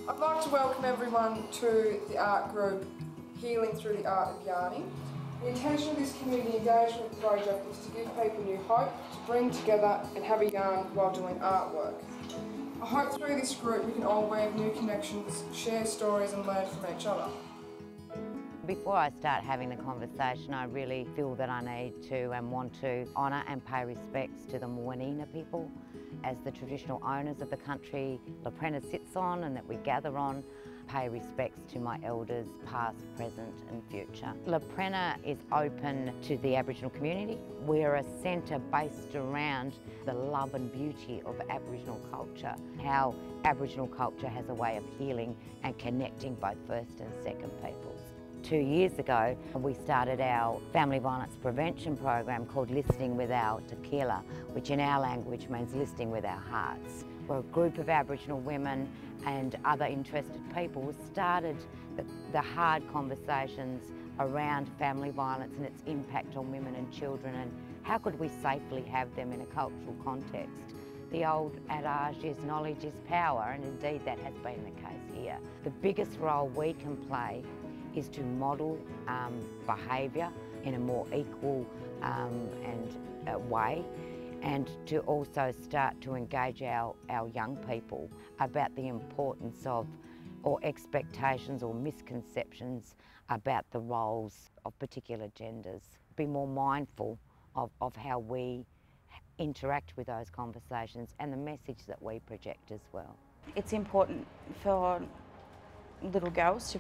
I'd like to welcome everyone to the art group Healing Through the Art of Yarning. The intention of this community engagement project is to give people new hope, to bring together and have a yarn while doing artwork. I hope through this group we can all weave new connections, share stories and learn from each other. Before I start having the conversation, I really feel that I need to and want to honour and pay respects to the Leprena people as the traditional owners of the country Leprena sits on and that we gather on. Pay respects to my elders, past, present and future. Leprena is open to the Aboriginal community. We're a centre based around the love and beauty of Aboriginal culture, how Aboriginal culture has a way of healing and connecting both first and second peoples. 2 years ago, we started our family violence prevention program called Listening with Our Tequila, which in our language means listening with our hearts. We're a group of Aboriginal women and other interested people who started the hard conversations around family violence and its impact on women and children, and how could we safely have them in a cultural context. The old adage is knowledge is power, and indeed that has been the case here. The biggest role we can play is to model behaviour in a more equal way, and to also start to engage our young people about the importance of, or expectations or misconceptions about the roles of particular genders. Be more mindful of how we interact with those conversations and the message that we project as well. It's important for little girls to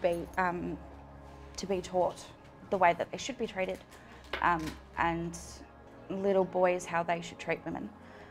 be taught the way that they should be treated, and little boys how they should treat women.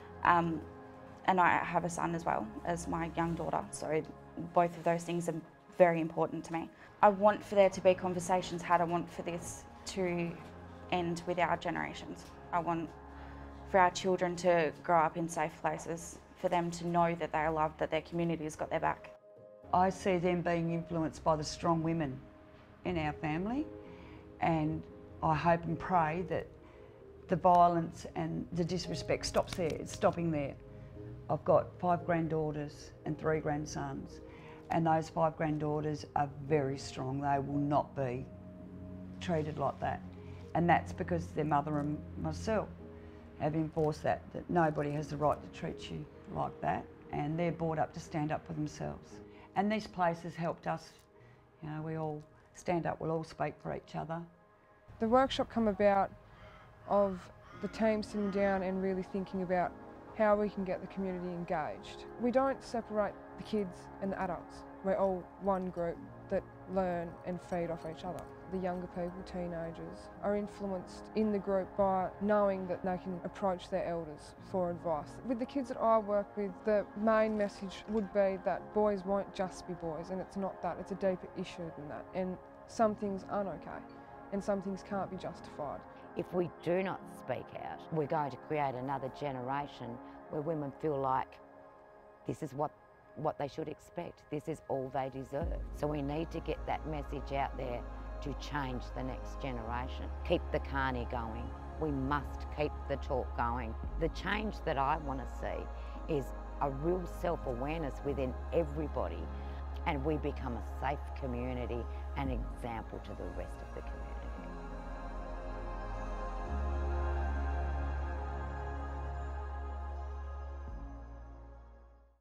And I have a son as well as my young daughter, so both of those things are very important to me. I want for there to be conversations had. I want for this to end with our generations. I want for our children to grow up in safe places, for them to know that they are loved, that their community has got their back. I see them being influenced by the strong women in our family, and I hope and pray that the violence and the disrespect stops there. It's stopping there. I've got 5 granddaughters and 3 grandsons, and those 5 granddaughters are very strong. They will not be treated like that, and that's because their mother and myself have enforced that nobody has the right to treat you like that, and they're brought up to stand up for themselves. And these places helped us. You know, we all stand up, we'll all speak for each other. The workshop come about of the team sitting down and really thinking about how we can get the community engaged. We don't separate the kids and the adults. We're all one group that learn and feed off each other. The younger people, teenagers, are influenced in the group by knowing that they can approach their elders for advice. With the kids that I work with, the main message would be that boys won't just be boys, and it's not that, it's a deeper issue than that. And some things aren't okay, and some things can't be justified. If we do not speak out, we're going to create another generation where women feel like this is what they should expect, this is all they deserve. So we need to get that message out there to change the next generation. Keep the carny going. We must keep the talk going. The change that I want to see is a real self-awareness within everybody, and we become a safe community, an example to the rest of